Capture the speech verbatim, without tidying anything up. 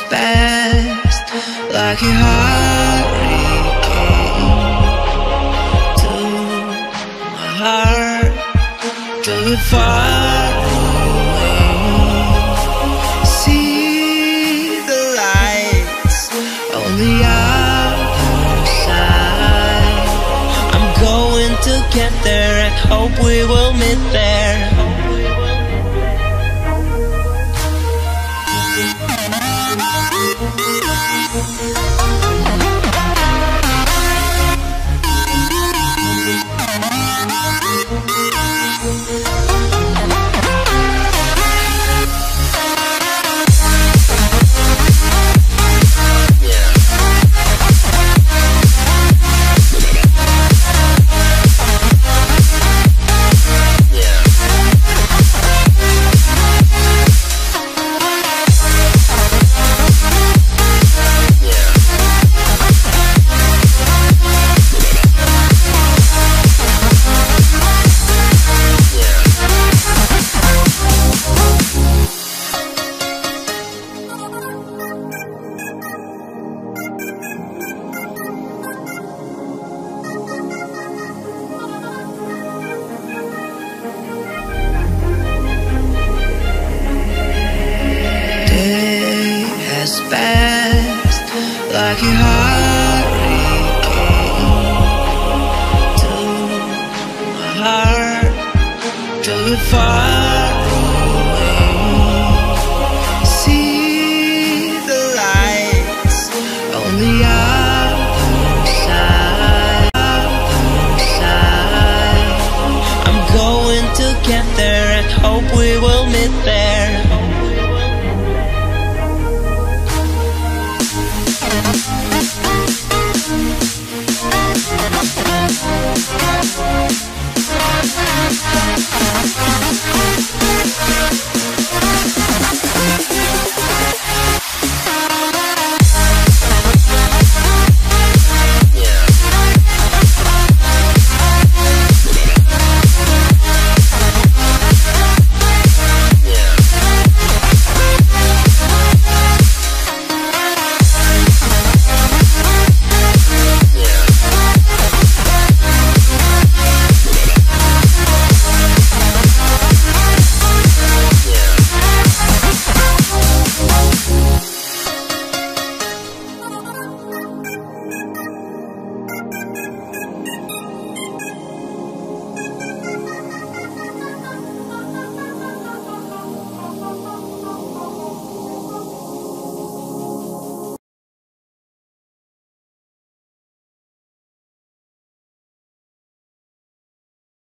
past like a hurricane to my heart, till it far away. See the lights on the other side. I'm going to get there and hope we will meet there. Fast like a hurricane to my heart, till it far away. See the lights on the other side, other side. I'm going to get there and hope we will